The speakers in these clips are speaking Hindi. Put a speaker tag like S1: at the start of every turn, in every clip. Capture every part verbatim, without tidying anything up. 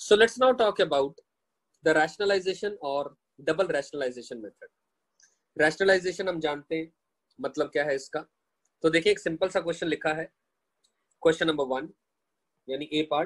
S1: So let's now talk about the rationalization or double rationalization method. Rationalization हम जानते हैं मतलब क्या है इसका। तो देखिए एक सिंपल सा क्वेश्चन लिखा है, क्वेश्चन नंबर वन यानी A part,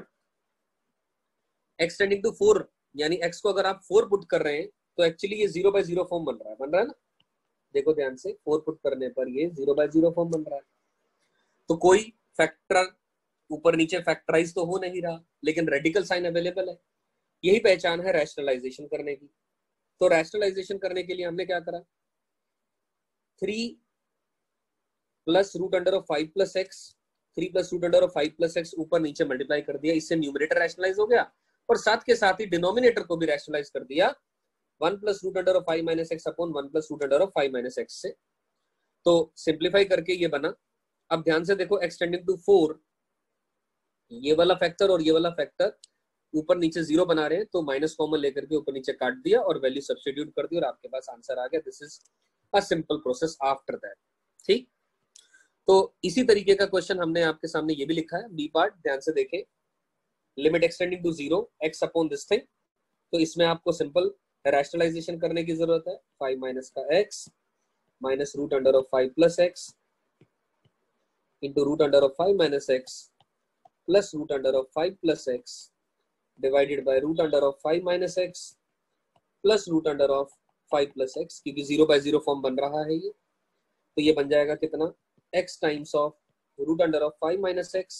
S1: x tending to four, यानी x को अगर आप फोर पुट कर रहे हैं तो एक्चुअली ये जीरो बाय जीरो फॉर्म बन रहा है, बन रहा है ना। देखो ध्यान से, फोर पुट करने पर ये जीरो बाय जीरो फॉर्म बन रहा है। तो कोई फैक्टर ऊपर नीचे फैक्टराइज तो हो नहीं रहा, लेकिन रेडिकल साइन अवेलेबल है। यही पहचान है रैशनलाइजेशन करने की। तो रैशनलाइजेशन करने के लिए हमने क्या करा, three plus root under of five plus x, three plus root under of five plus x ऊपर नीचे मल्टीप्लाई कर दिया, इससे न्यूमरेटर रैशनलाइज हो गया और साथ के साथ ही डिनोमिनेटर को भी रैशनलाइज कर दिया, one plus root under of five minus x upon one plus root under of five minus x से। तो सिंप्लीफाई करके ये बना। अब ध्यान से देखो, एक्स टेंडिंग टू फोर, ये वाला फैक्टर और ये वाला फैक्टर ऊपर नीचे जीरो बना रहे हैं, तो माइनस कॉमन लेकर के ऊपर नीचे काट दिया और वैल्यू सब्स्टिट्यूट कर दी और आपके पास आंसर आ गया। This is a simple process after that. ठीक, तो इसी तरीके का क्वेश्चन हमने आपके सामने ये भी लिखा है, बी पार्ट। ध्यान से देखें, limit extending to zero x upon this thing. तो इसमें आपको सिंपल रैशनलाइजेशन करने की जरूरत है। फाइव माइनस का x minus root under of five plus x into root under of five minus x plus root under of five plus x divided by root under of five minus x plus root under of five plus x, क्योंकि जीरो बाय जीरो फॉर्म बन रहा है ये। तो ये बन जाएगा कितना, x times of root under of five minus x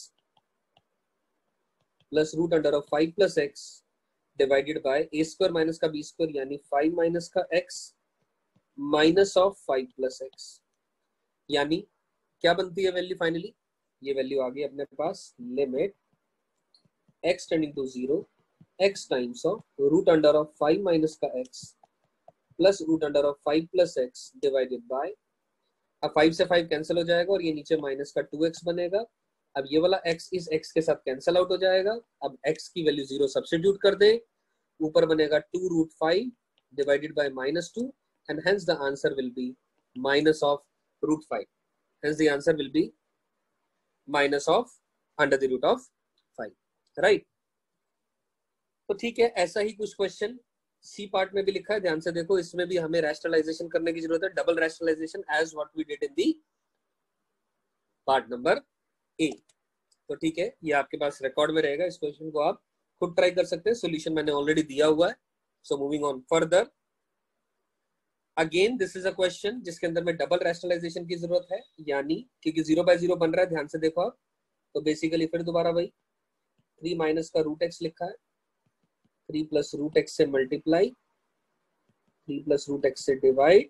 S1: plus root under of five plus x divided by a square minus का बी स्क्वायर, यानी फाइव माइनस का x minus of five plus x. यानी क्या बनती है वैल्यू फाइनली, ये वैल्यू आ गई अपने पास, limit x tending to zero x times of root under of five minus का x plus root under of five plus x divided by, अब फाइव से फाइव कैंसिल हो जाएगा और ये नीचे माइनस का टू एक्स बनेगा। अब ये वाला x इस x के साथ कैंसिल आउट हो जाएगा। अब x की वैल्यू जीरो सब्स्टिट्यूट कर दें, ऊपर बनेगा two root five divided by minus two, and hence the answer will be minus of root five. Hence the answer will be minus of under the root of five, right. तो ठीक है, ऐसा ही कुछ क्वेश्चन सी पार्ट में भी लिखा है। ध्यान से देखो, इसमें भी हमें रैशनलाइजेशन करने की जरूरत है, double rationalization as what we did in the part number A. तो ठीक है, ये आपके पास रिकॉर्ड में रहेगा, इस क्वेश्चन को आप खुद ट्राई कर सकते हैं, सॉल्यूशन मैंने ऑलरेडी दिया हुआ है। So moving on further, again this is a question जिसके अंदर में डबल रैशनलाइजेशन की जरूरत है, यानी क्योंकि जीरो बाय जीरो बन रहा है। ध्यान से देखो आप, तो बेसिकली फिर दोबारा वही थ्री माइनस का रूट एक्स लिखा है, थ्री प्लस रूट एक्स से multiply, three plus root x से डिवाइड,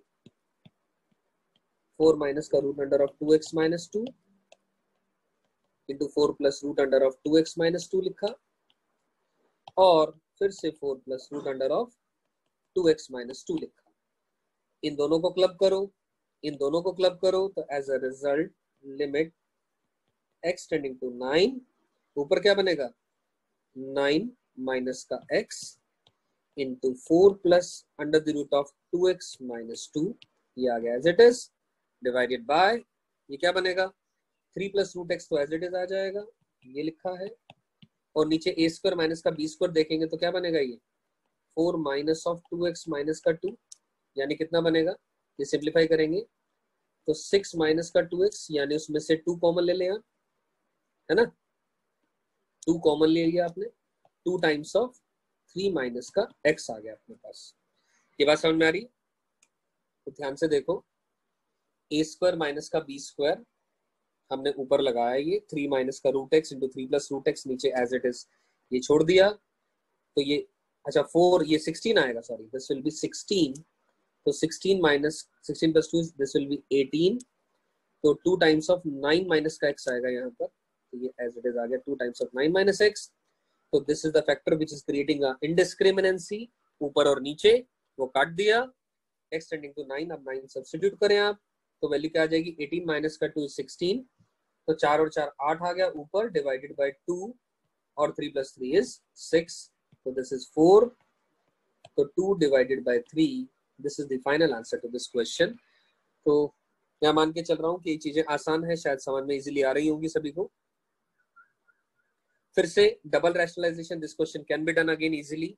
S1: फोर माइनस का root under of two x minus two into four plus root under of two x minus two लिखा, और फिर से four plus root under of two x minus two लिखा। इन दोनों को क्लब करो, इन दोनों को क्लब करो, तो as a result limit x tending to nine, ऊपर क्या बनेगा, नाइन माइनस का x into four plus under the root of two x minus two, ये आ गया as it is, divided by, ये क्या बनेगा, थ्री प्लस रूट एक्स तो एज इट इज आ जाएगा, ये लिखा है, और नीचे ए स्क्वायर माइनस का बी स्क्वायर देखेंगे तो क्या बनेगा, ये four minus of two x minus का टू, यानी कितना बनेगा, ये सिंप्लीफाई करेंगे तो सिक्स माइनस का टू एक्स, यानी उसमें से टू कॉमन ले लें आप, है ना, टू कॉमन ले लिया आपने, two times of three minus का x आ गया अपने पास। ये बात समझ में आ रही है? तो ध्यान से देखो, ए स्क्वायर माइनस का बी स्क्वायर हमने ऊपर लगाया, ये थ्री माइनस का root x into three plus root x, नीचे एज इट इज ये छोड़ दिया, तो ये अच्छा फोर, ये सिक्सटीन आएगा, sorry this will be sixteen, तो sixteen minus sixteen plus two this will be eighteen, तो two times of nine minus का x आएगा यहाँ पर, तो ये एज इट इज आ गया two times of nine minus x. तो this is the factor which is creating a indiscriminacy, ऊपर और नीचे वो काट दिया, x टेंडिंग टू नाइन, अब नाइन सब्स्टिट्यूट करें आप, तो वैल्यू क्या आ जाएगी, एटीन माइनस का टू सिक्सटीन, तो चार और चार आठ आ गया ऊपर, डिवाइडेड बाय टू, और three plus three is six, तो दिस इज फोर, तो two divided by three, this is the final answer to this question. तो मैं मान के चल रहा हूँ कि ये चीजें आसान है, शायद समझ में इजीली आ रही होंगी सभी को। फिर से double rationalisation, this question can be done again easily.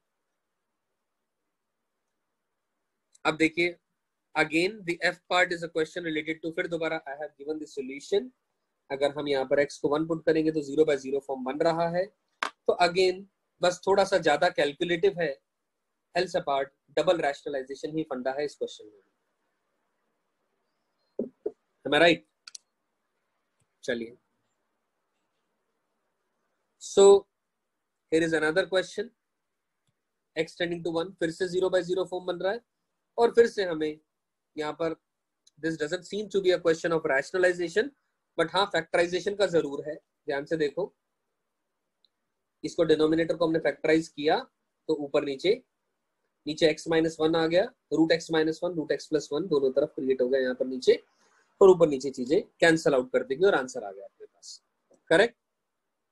S1: अब देखिए again the f part is a question related to, फिर दोबारा I have given the solution. अगर हम यहाँ पर x को वन पुट करेंगे तो जीरो बाय जीरो फॉर्म बन रहा है। तो अगेन बस थोड़ा सा ज्यादा कैलकुलेटिव है, एल्स अपार्ट डबल रैशनलाइजेशन ही फंडा है इस क्वेश्चन में। Am I right? चलिए, so here is another question, x tending to one, फिर से जीरो बाय जीरो फॉर्म बन रहा है और फिर से हमें यहाँ पर this doesn't seem to be a question of rationalization, but हाँ फैक्टराइजेशन का जरूर है। ध्यान से देखो, इसको डिनोमिनेटर को हमने फैक्टराइज किया तो ऊपर नीचे नीचे x माइनस वन आ गया, root x minus one root x plus one दोनों तरफ क्रिएट हो गया यहाँ पर नीचे, और ऊपर नीचे चीजें कैंसल आउट कर देंगे और आंसर आ गया अपने पास। करेक्ट?